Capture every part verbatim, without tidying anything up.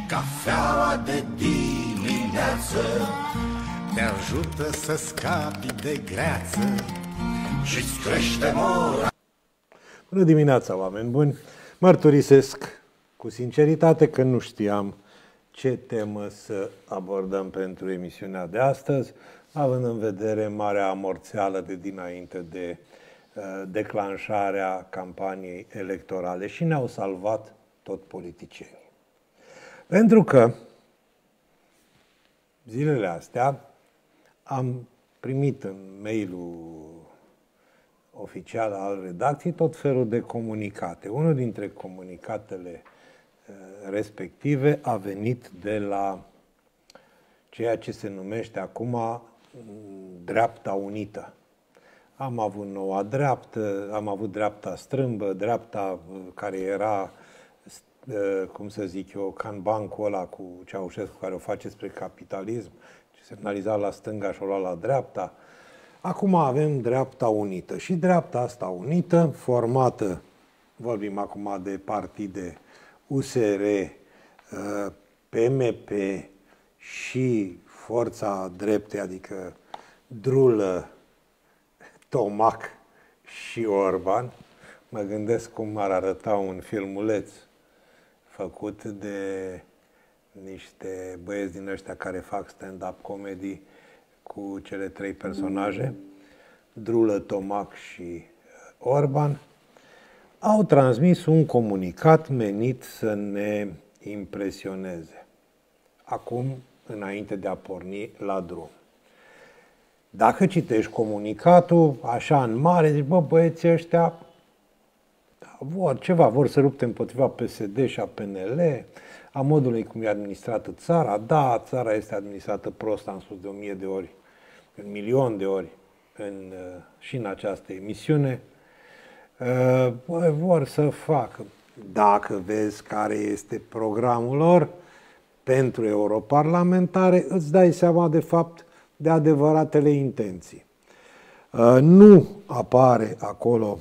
Cafeaua de dimineață te ajută să scapi de greață și-ți crește mora. Bună dimineața, oameni buni! Mărturisesc cu sinceritate că nu știam ce temă să abordăm pentru emisiunea de astăzi, având în vedere marea amorțeală de dinainte de uh, declanșarea campaniei electorale și ne-au salvat tot politicienii. Pentru că zilele astea am primit în mail-ul oficial al redacției tot felul de comunicate. Unul dintre comunicatele respective a venit de la ceea ce se numește acum dreapta unită. Am avut noua dreaptă, am avut dreapta strâmbă, dreapta care era, cum să zic eu, ca în bancul ăla cu Ceaușescu care o face spre capitalism, ce semnaliza la stânga și o lua la dreapta. Acum avem dreapta unită și dreapta asta unită, formată, vorbim acum de partide U S R, P M P și Forța Dreptei, adică Drulă, Tomac și Orban. Mă gândesc cum ar arăta un filmuleț făcut de niște băieți din ăștia care fac stand-up comedy cu cele trei personaje, Drulă, Tomac și Orban. Au transmis un comunicat menit să ne impresioneze. Acum, înainte de a porni la drum. Dacă citești comunicatul, așa în mare, zici, bă, băieții ăștia vor ceva, vor să lupte împotriva P S D și a P N L, a modului cum e administrată țara. Da, țara este administrată prost, am spus de o mie de ori, un milion de ori în, și în această emisiune. Uh, vor să facă. Dacă vezi care este programul lor pentru europarlamentare, îți dai seama de fapt de adevăratele intenții. Uh, nu apare acolo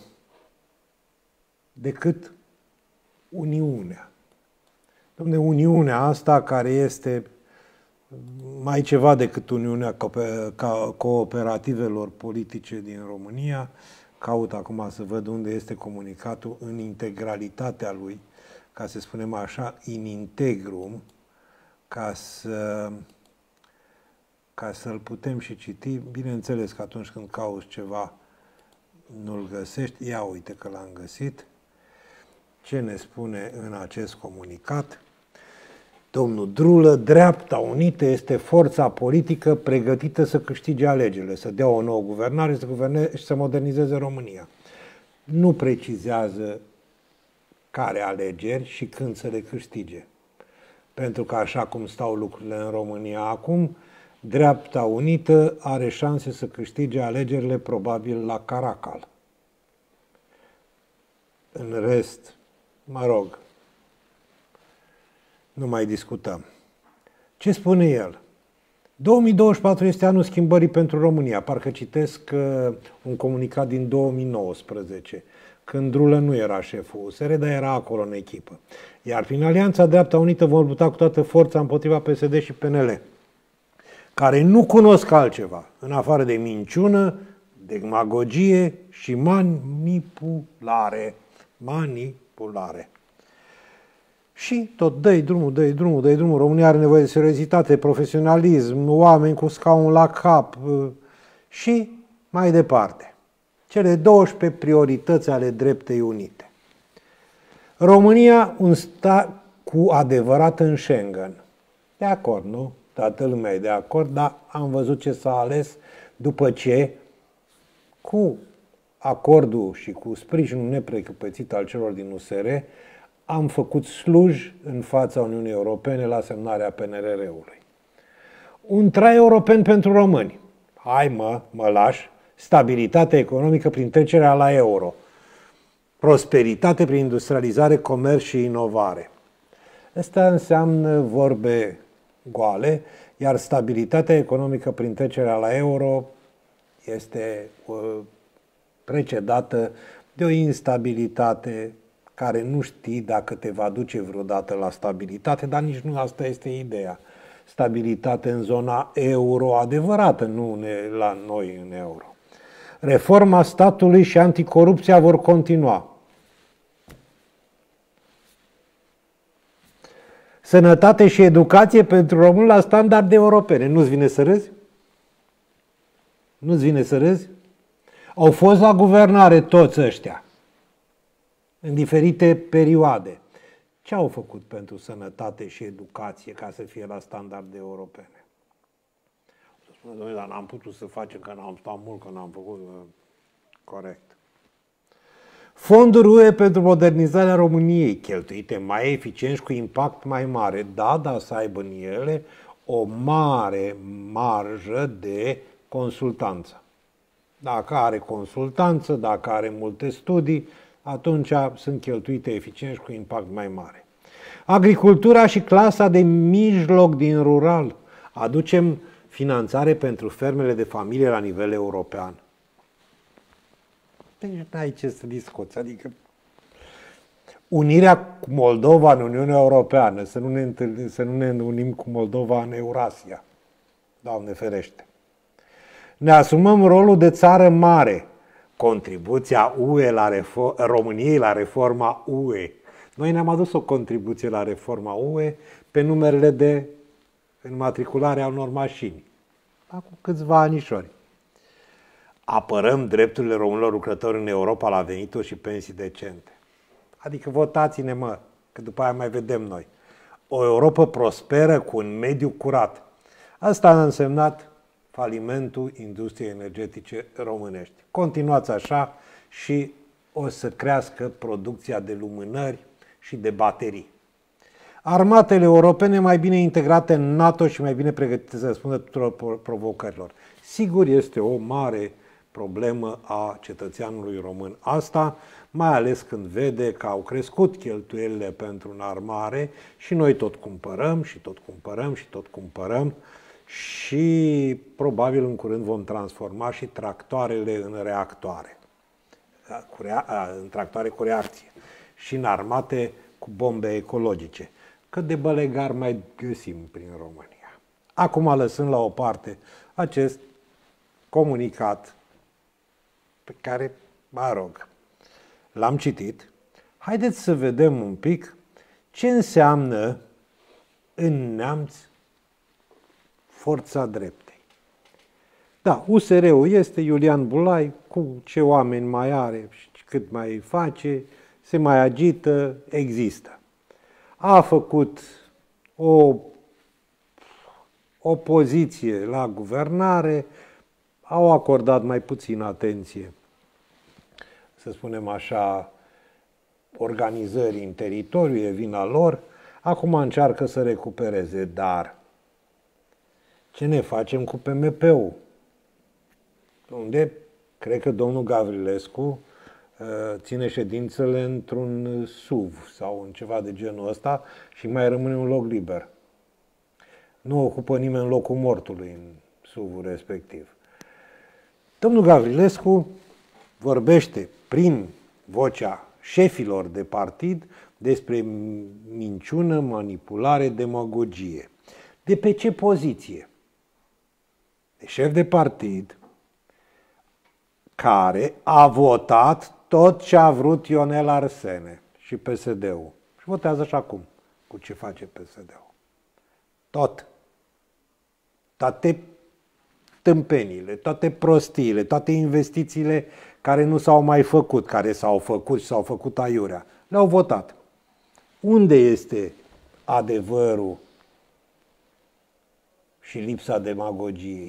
decât Uniunea. Dom'le, Uniunea asta care este mai ceva decât Uniunea Cooperativelor Politice din România. Caut acum să văd unde este comunicatul în integralitatea lui, ca să spunem așa, in integrum, ca să ca să-l putem și citi. Bineînțeles că atunci când cauți ceva, nu-l găsești. Ia uite că l-am găsit. Ce ne spune în acest comunicat? Domnul Drulă, dreapta unită este forța politică pregătită să câștige alegerile, să dea o nouă guvernare, să guverneze și să modernizeze România. Nu precizează care alegeri și când să le câștige. Pentru că așa cum stau lucrurile în România acum, dreapta unită are șanse să câștige alegerile probabil la Caracal. În rest, mă rog, nu mai discutăm. Ce spune el? două mii douăzeci și patru este anul schimbării pentru România. Parcă citesc uh, un comunicat din două mii nouăsprezece, când Drulă nu era șeful U S R, dar era acolo în echipă. Iar prin Alianța Dreapta Unită vom lupta cu toată forța împotriva P S D și P N L, care nu cunosc altceva, în afară de minciună, demagogie și manipulare. Manipulare. Și tot dă-i drumul, dă-i drumul, dă-i drumul. România are nevoie de seriozitate, profesionalism, oameni cu scaun la cap și mai departe. Cele douăsprezece priorități ale dreptei unite. România, un stat cu adevărat în Schengen. De acord, nu? Toată lumea e de acord, dar am văzut ce s-a ales după ce, cu acordul și cu sprijinul neprecupețit al celor din U S R, am făcut sluj în fața Uniunii Europene la semnarea P N R R-ului. Un trai european pentru români. Hai mă, mă lași. Stabilitate economică prin trecerea la euro. Prosperitate prin industrializare, comerț și inovare. Asta înseamnă vorbe goale, iar stabilitatea economică prin trecerea la euro este precedată de o instabilitate care nu știi dacă te va duce vreodată la stabilitate, dar nici nu asta este ideea. Stabilitate în zona euro adevărată, nu la noi în euro. Reforma statului și anticorupția vor continua. Sănătate și educație pentru români la standarde europene. Nu-ți vine să râzi? Nu-ți vine să râzi? Au fost la guvernare toți ăștia, în diferite perioade. Ce au făcut pentru sănătate și educație ca să fie la standarde europene? Să spună, domnule, dar n-am putut să facem, că n-am stat mult, că n-am făcut corect. Fonduri U E pentru modernizarea României, cheltuite mai eficient și cu impact mai mare. Da, dar să aibă în ele o mare marjă de consultanță. Dacă are consultanță, dacă are multe studii, atunci sunt cheltuite eficient și cu impact mai mare. Agricultura și clasa de mijloc din rural. Aducem finanțare pentru fermele de familie la nivel european. Deci n-ai ce să discuți. Adică unirea cu Moldova în Uniunea Europeană, să nu ne, întâlnim, să nu ne unim cu Moldova în Eurasia. Doamne ferește. Ne asumăm rolul de țară mare. Contribuția U E la reform, României la reforma U E. Noi ne-am adus o contribuție la reforma U E pe numerele de înmatriculare a unor mașini. Acum câțiva anișori. Apărăm drepturile românilor lucrători în Europa la venituri și pensii decente. Adică votați-ne, mă, că după aia mai vedem noi. O Europa prosperă cu un mediu curat. Asta a însemnat falimentul industriei energetice românești. Continuați așa și o să crească producția de lumânări și de baterii. Armatele europene mai bine integrate în NATO și mai bine pregătite să răspundă tuturor provocărilor. Sigur, este o mare problemă a cetățeanului român. Asta, mai ales când vede că au crescut cheltuielile pentru înarmare și noi tot cumpărăm și tot cumpărăm și tot cumpărăm și probabil în curând vom transforma și tractoarele în reactoare. Cu rea- în tractoare cu reacție și înarmate cu bombe ecologice. Cât de bălegar mai găsim prin România. Acum, lăsând la o parte acest comunicat pe care, mă rog, l-am citit, haideți să vedem un pic ce înseamnă în Neamț forța dreptei. Da, U S R-ul este Iulian Bulai, cu ce oameni mai are și cât mai face, se mai agită, există. A făcut o opoziție la guvernare, au acordat mai puțin atenție, să spunem așa, organizării în teritoriu, e vina lor, acum încearcă să recupereze, dar ce ne facem cu P M P-ul? Unde, cred că domnul Gavrilescu ține ședințele într-un S U V sau în ceva de genul ăsta și mai rămâne un loc liber. Nu ocupă nimeni locul mortului în S U V-ul respectiv. Domnul Gavrilescu vorbește prin vocea șefilor de partid despre minciună, manipulare, demagogie. De pe ce poziție? De șef de partid care a votat tot ce a vrut Ionel Arsene și P S D-ul. Și votează și acum cu ce face P S D-ul. Tot. Toate tâmpenile, toate prostiile, toate investițiile care nu s-au mai făcut, care s-au făcut și s-au făcut aiurea, le-au votat. Unde este adevărul și lipsa demagogiei?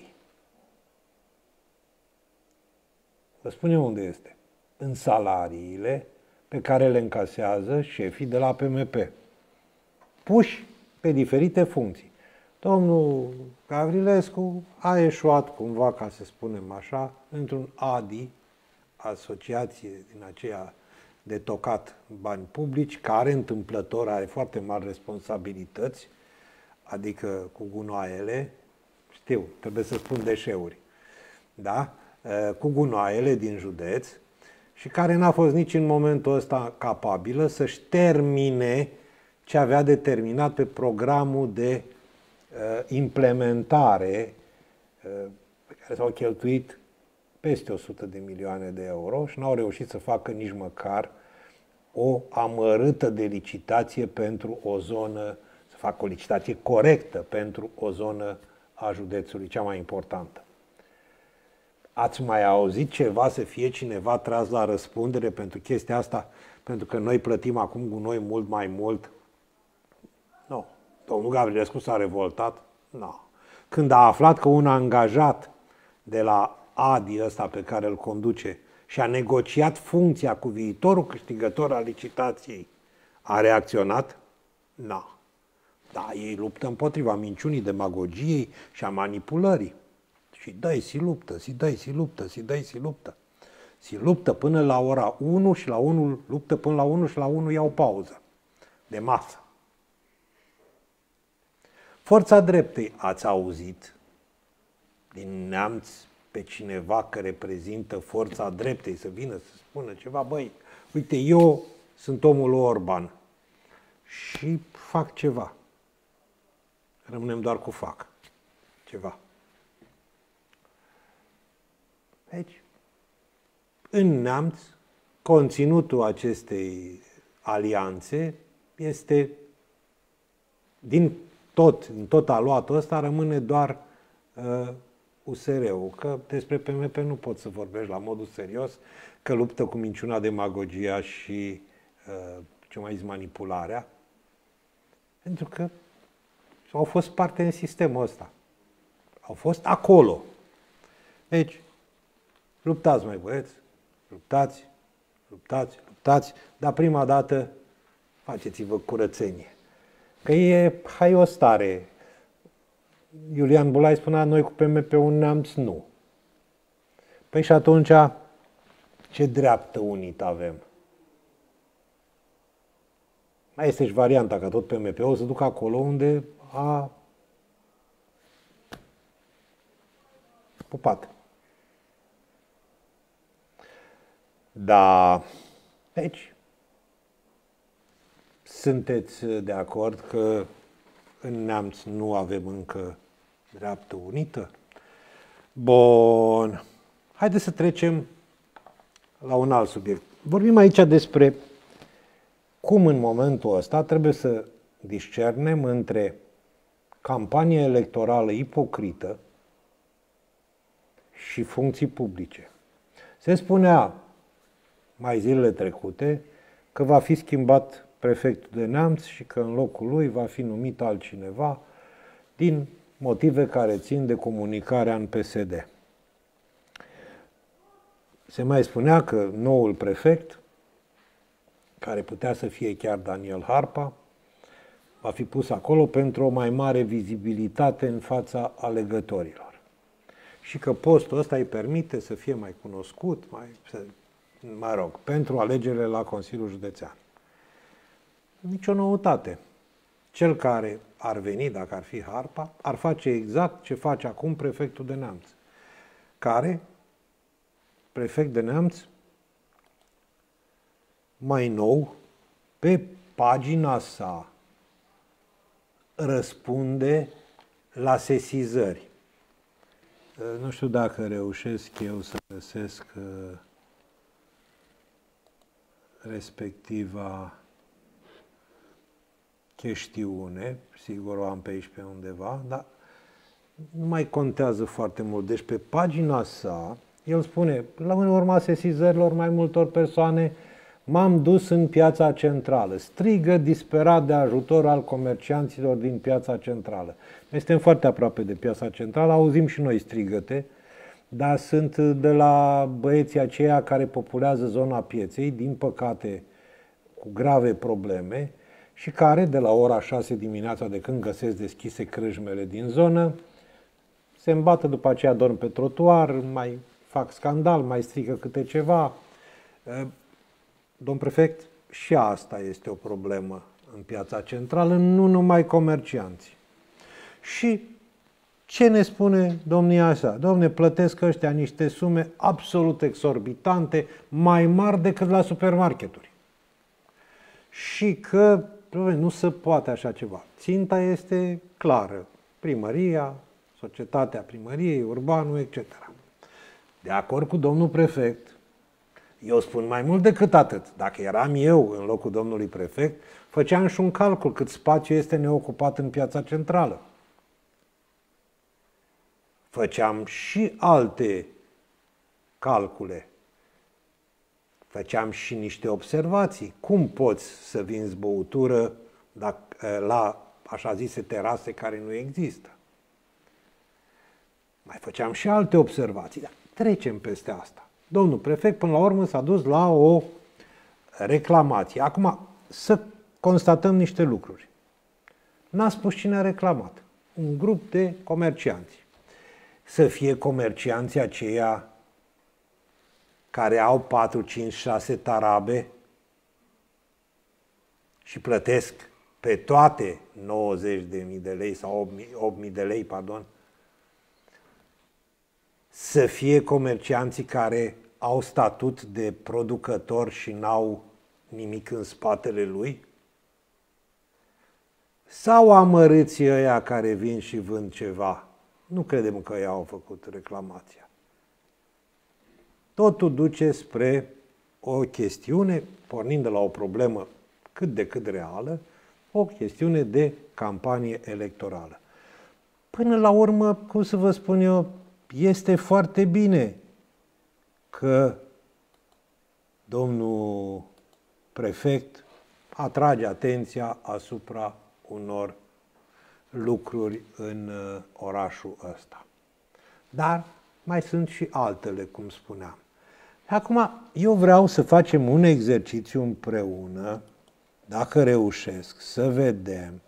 Vă spunem unde este. În salariile pe care le încasează șefii de la P M P. Puși pe diferite funcții. Domnul Gavrilescu a eșuat cumva, ca să spunem așa, într-un A D I, asociație din aceea de tocat bani publici, care întâmplător are foarte mari responsabilități, adică cu gunoaiele, știu, trebuie să spun deșeuri, da? Cu gunoaiele din județ și care n-a fost nici în momentul ăsta capabilă să-și termine ce avea de terminat pe programul de uh, implementare uh, pe care s-au cheltuit peste o sută de milioane de euro și n-au reușit să facă nici măcar o amărâtă de licitație pentru o zonă, să facă o licitație corectă pentru o zonă a județului, cea mai importantă. Ați mai auzit ceva să fie cineva tras la răspundere pentru chestia asta? Pentru că noi plătim acum gunoi mult mai mult? Nu. Domnul Gavrilescu s-a revoltat? Nu. Când a aflat că un angajat de la A D I ăsta pe care îl conduce și a negociat funcția cu viitorul câștigător al licitației, a reacționat? Nu. Da, ei luptă împotriva minciunii, demagogiei și a manipulării. Și dai, si luptă, si dai, si luptă, si dai, si luptă. Si luptă până la ora unu și la unu luptă până la unu și la unu iau pauză de masă. Forța Dreptei, ați auzit din Neamț pe cineva care reprezintă Forța Dreptei să vină să spună ceva? Băi, uite, eu sunt omul Orban și fac ceva. Rămânem doar cu fac ceva. Deci, în Neamț, conținutul acestei alianțe este, din tot, din tot aluatul ăsta, rămâne doar uh, U S R-ul. Că despre P M P nu poți să vorbești la modul serios, că luptă cu minciuna, demagogia și, uh, ce mai zis, manipularea. Pentru că au fost parte în sistemul ăsta. Au fost acolo. Deci, luptați, mai băieți, luptați, luptați, luptați, dar prima dată faceți-vă curățenie. Că e, hai o stare. Iulian Bulai spunea, noi cu P M P-ul Neamț nu. Păi și atunci, ce dreaptă unită avem? Mai este și varianta ca tot P M P-ul să ducă acolo unde a pupat. Da, deci, sunteți de acord că în Neamț nu avem încă dreaptă unită? Bun. Haideți să trecem la un alt subiect. Vorbim aici despre cum în momentul ăsta trebuie să discernem între campanie electorală ipocrită și funcții publice. Se spunea mai zilele trecute că va fi schimbat prefectul de Neamț și că în locul lui va fi numit altcineva din motive care țin de comunicarea în P S D. Se mai spunea că noul prefect, care putea să fie chiar Daniel Harpa, va fi pus acolo pentru o mai mare vizibilitate în fața alegătorilor. Și că postul ăsta îi permite să fie mai cunoscut, mai, mă rog, pentru alegerile la Consiliul Județean. Nici o noutate. Cel care ar veni, dacă ar fi Harpa, ar face exact ce face acum prefectul de Neamț. Care, prefect de Neamț, mai nou, pe pagina sa, răspunde la sesizări. Nu știu dacă reușesc eu să găsesc respectiva chestiune, sigur o am pe aici pe undeva, dar nu mai contează foarte mult. Deci pe pagina sa, el spune, la urma sesizărilor mai multor persoane, m-am dus în piața centrală. Strigă disperat de ajutor al comercianților din piața centrală. Noi suntem foarte aproape de piața centrală, auzim și noi strigăte, dar sunt de la băieții aceia care populează zona pieței, din păcate cu grave probleme, și care, de la ora șase dimineața, de când găsesc deschise crâșmele din zonă, se îmbată, după aceea dorm pe trotuar, mai fac scandal, mai strică câte ceva. Domn prefect, și asta este o problemă în piața centrală, nu numai comercianții. Și Ce ne spune domnia sa? Domne, plătesc ăștia niște sume absolut exorbitante, mai mari decât la supermarketuri. Și că domne, nu se poate așa ceva. Ținta este clară. Primăria, societatea primăriei, urbanul, et cetera. De acord cu domnul prefect, eu spun mai mult decât atât. Dacă eram eu în locul domnului prefect, făceam și un calcul cât spațiu este neocupat în piața centrală. Făceam și alte calcule. Făceam și niște observații. Cum poți să vinzi băutură la, așa zise, terase care nu există? Mai făceam și alte observații. Dar trecem peste asta. Domnul prefect, până la urmă, s-a dus la o reclamație. Acum, să constatăm niște lucruri. N-a spus cine a reclamat. Un grup de comercianți. Să fie comercianții aceia care au patru, cinci, șase tarabe și plătesc pe toate nouăzeci de mii de lei sau opt mii de lei, pardon, să fie comercianții care au statut de producător și n-au nimic în spatele lui? Sau amărâții ăia care vin și vând ceva? Nu credem că ei au făcut reclamația. Totul duce spre o chestiune, pornind de la o problemă cât de cât reală, o chestiune de campanie electorală. Până la urmă, cum să vă spun eu, este foarte bine că domnul prefect atrage atenția asupra unor lucruri în orașul ăsta. Dar mai sunt și altele, cum spuneam. Acum, eu vreau să facem un exercițiu împreună, dacă reușesc, să vedem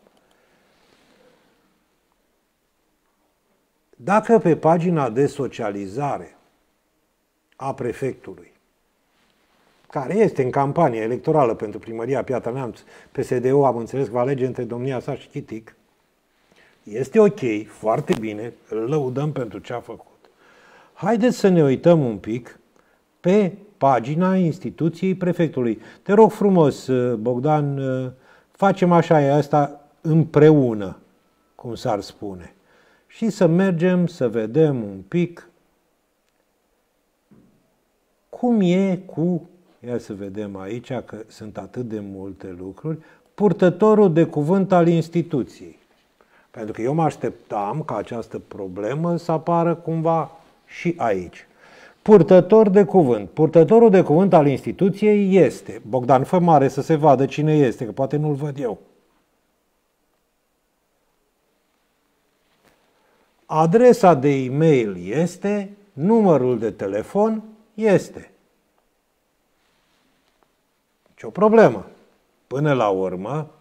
dacă pe pagina de socializare a prefectului, care este în campanie electorală pentru primăria Piatra Neamț, P S D-ul, am înțeles că va alege între domnia sa și Chitic, este ok, foarte bine, îl lăudăm pentru ce a făcut. Haideți să ne uităm un pic pe pagina instituției prefectului. Te rog frumos, Bogdan, facem așa, e asta împreună, cum s-ar spune. Și să mergem să vedem un pic cum e cu, ia să vedem aici, că sunt atât de multe lucruri, purtătorul de cuvânt al instituției. Pentru că eu mă așteptam ca această problemă să apară cumva și aici. Purtător de cuvânt. Purtătorul de cuvânt al instituției este, Bogdan, fă mare să se vadă cine este, că poate nu-l văd eu. Adresa de e-mail este, numărul de telefon este. Ce-o problemă. Până la urmă,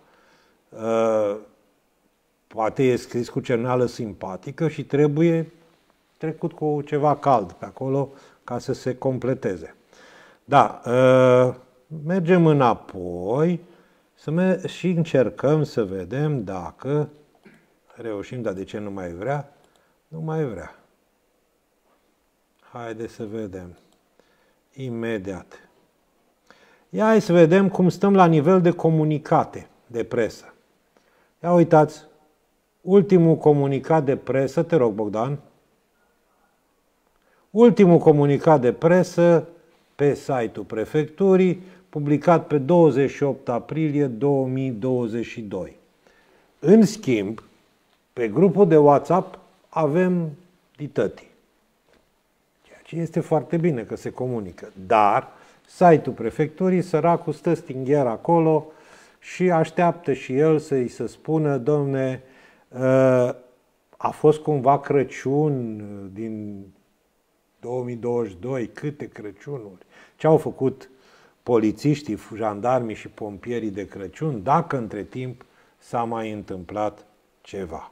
poate e scris cu cerneală simpatică și trebuie trecut cu ceva cald pe acolo ca să se completeze. Da, mergem înapoi să me- și încercăm să vedem dacă reușim, dar de ce nu mai vrea? Nu mai vrea. Haideți să vedem. Imediat. Ia hai să vedem cum stăm la nivel de comunicate de presă. Ia uitați, ultimul comunicat de presă, te rog, Bogdan, ultimul comunicat de presă pe site-ul prefecturii, publicat pe douăzeci și opt aprilie două mii douăzeci și doi. În schimb, pe grupul de WhatsApp avem ditătii. Ceea ce este foarte bine că se comunică. Dar site-ul prefecturii, săracul, stă stingher acolo și așteaptă și el să-i se spună, domne, a fost cumva Crăciun din două mii douăzeci și doi, câte Crăciunuri, ce au făcut polițiștii, jandarmii și pompierii de Crăciun, dacă între timp s-a mai întâmplat ceva.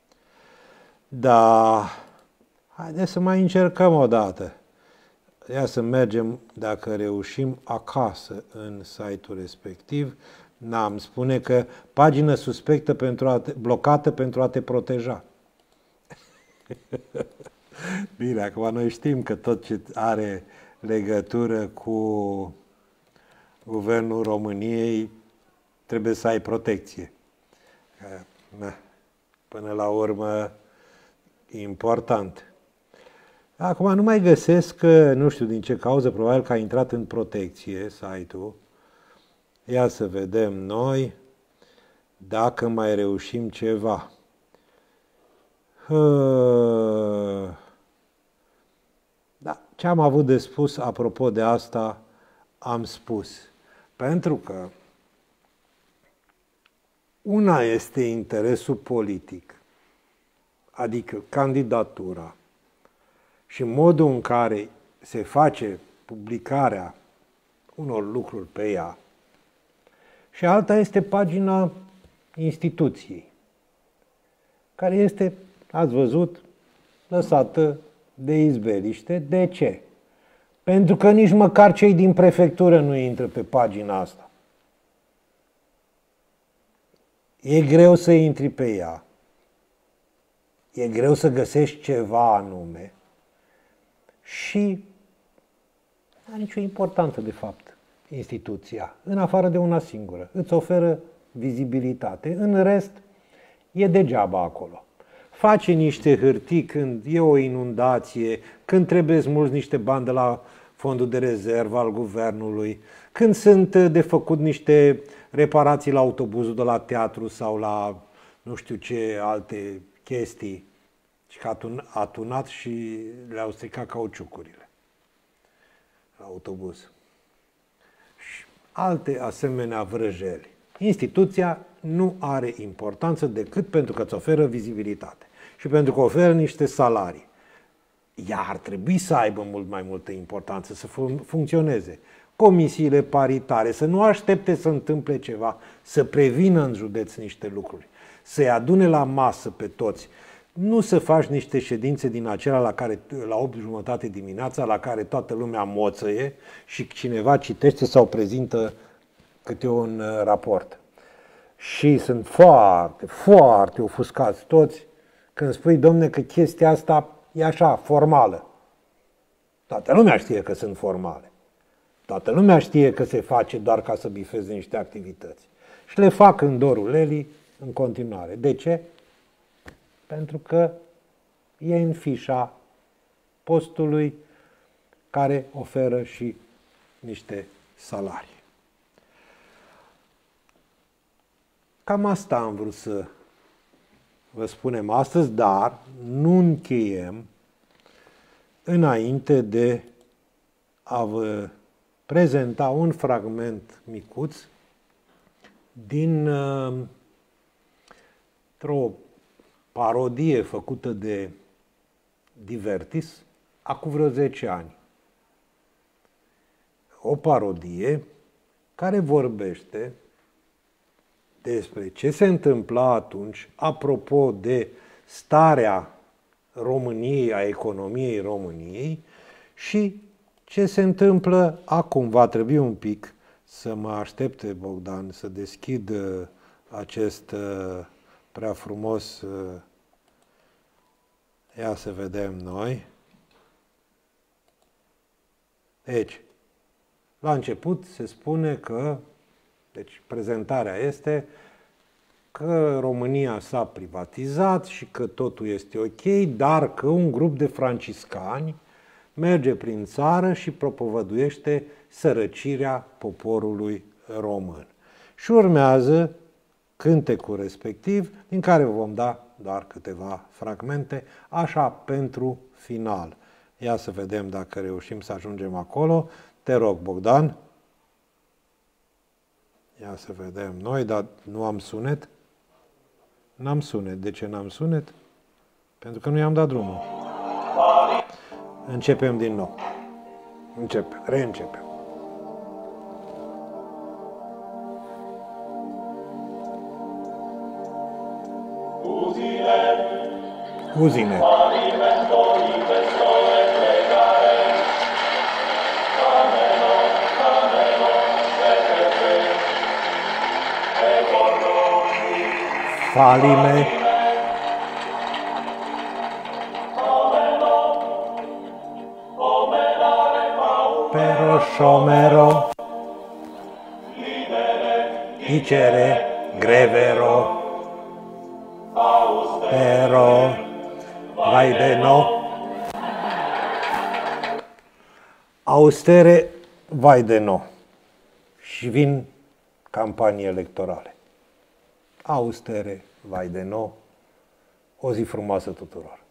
Da, haideți să mai încercăm o dată. Ia să mergem, dacă reușim, acasă în site-ul respectiv. N-am spune că pagină suspectă pentru a te, blocată pentru a te proteja. Bine, acum noi știm că tot ce are legătură cu Guvernul României trebuie să ai protecție. Na, până la urmă, e important. Acum nu mai găsesc, nu știu din ce cauză, probabil că a intrat în protecție site-ul. Ia să vedem noi dacă mai reușim ceva. Da, ce am avut de spus apropo de asta, am spus. Pentru că una este interesul politic, adică candidatura și modul în care se face publicarea unor lucruri pe ea, și alta este pagina instituției, care este, ați văzut, lăsată de izbeliște. De ce? Pentru că nici măcar cei din prefectură nu intră pe pagina asta. E greu să intri pe ea. E greu să găsești ceva anume. Și nu are nicio importanță, de fapt, instituția, în afară de una singură. Îți oferă vizibilitate. În rest, e degeaba acolo. Face niște hârtii când e o inundație, când trebuie smulți niște bani de la fondul de rezervă al guvernului, când sunt de făcut niște reparații la autobuzul de la teatru sau la nu știu ce alte chestii, și că a tunat și le-au stricat cauciucurile la autobuz. Și alte asemenea vrăjeli. Instituția nu are importanță decât pentru că îți oferă vizibilitate și pentru că oferă niște salarii. Ea ar trebui să aibă mult mai multă importanță, să fun- funcționeze. Comisiile paritare, să nu aștepte să întâmple ceva, să prevină în județ niște lucruri, să-i adune la masă pe toți. Nu să faci niște ședințe din acelea la care, la opt jumătate dimineața, la care toată lumea moțăie și cineva citește sau prezintă câte un raport. Și sunt foarte, foarte ofuscați toți când spui, domne, că chestia asta e așa, formală. Toată lumea știe că sunt formale. Toată lumea știe că se face doar ca să bifeze niște activități. Și le fac în dorul Lelii în continuare. De ce? Pentru că e în fișa postului care oferă și niște salarii. Cam asta am vrut să vă spunem astăzi, dar nu încheiem înainte de a vă prezenta un fragment micuț din uh, o parodie făcută de Divertis acum vreo zece ani. O parodie care vorbește despre ce se întâmpla atunci, apropo de starea României, a economiei României și ce se întâmplă acum. Va trebui un pic să mă aștepte Bogdan să deschid acest prea frumos. Ia să vedem noi. Deci, la început se spune că, deci prezentarea este că România s-a privatizat și că totul este ok, dar că un grup de franciscani merge prin țară și propovăduiește sărăcirea poporului român. Și urmează cântecul respectiv, din care vom da doar câteva fragmente, așa pentru final. Ia să vedem dacă reușim să ajungem acolo. Te rog, Bogdan. Ia să vedem noi, dar nu am sunet. N-am sunet. De ce n-am sunet? Pentru că nu i-am dat drumul. Începem din nou. Începem. Reîncepem. Uzine. Falime. șomero, dicere grevero, pero, vai de no, austere, vai de no. Și vin campanii electorale. Austere, vai de no, o zi frumoasă tuturor.